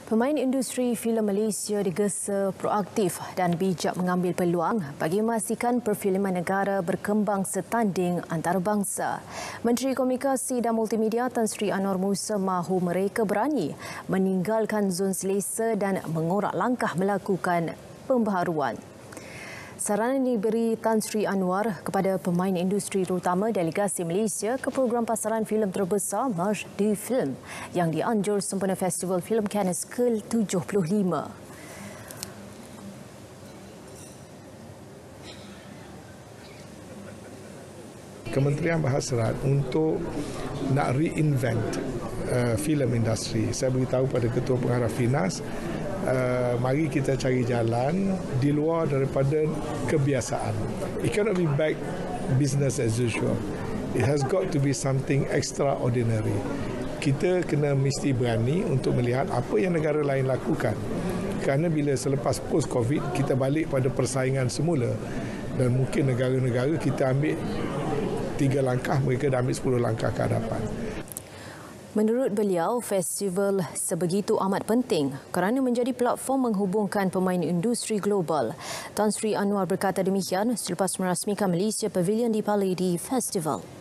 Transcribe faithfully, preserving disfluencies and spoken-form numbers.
Pemain industri filem Malaysia digesa proaktif dan bijak mengambil peluang bagi memastikan perfilman negara berkembang setanding antarabangsa. Menteri Komunikasi dan Multimedia Tan Sri Anwar Musa mahu mereka berani meninggalkan zon selesa dan mengorak langkah melakukan pembaharuan. Saranan diberi Tan Sri Anwar kepada pemain industri terutama delegasi Malaysia ke program pasaran filem terbesar March di Film yang dianjur sempena Festival Filem Cannes ke tujuh puluh lima. Kementerian berhasrat untuk nak reinvent uh, filem industri. Saya beritahu pada Ketua Pengarah Finas, Uh, mari kita cari jalan di luar daripada kebiasaan. It cannot be back business as usual. It has got to be something extraordinary. Kita kena mesti berani untuk melihat apa yang negara lain lakukan. Kerana bila selepas post-COVID, kita balik pada persaingan semula dan mungkin negara-negara kita ambil tiga langkah, mereka dah ambil sepuluh langkah ke hadapan. Menurut beliau, festival sebegitu amat penting kerana menjadi platform menghubungkan pemain industri global. Tan Sri Anwar berkata demikian selepas merasmikan Malaysia Pavilion di Palladium Festival.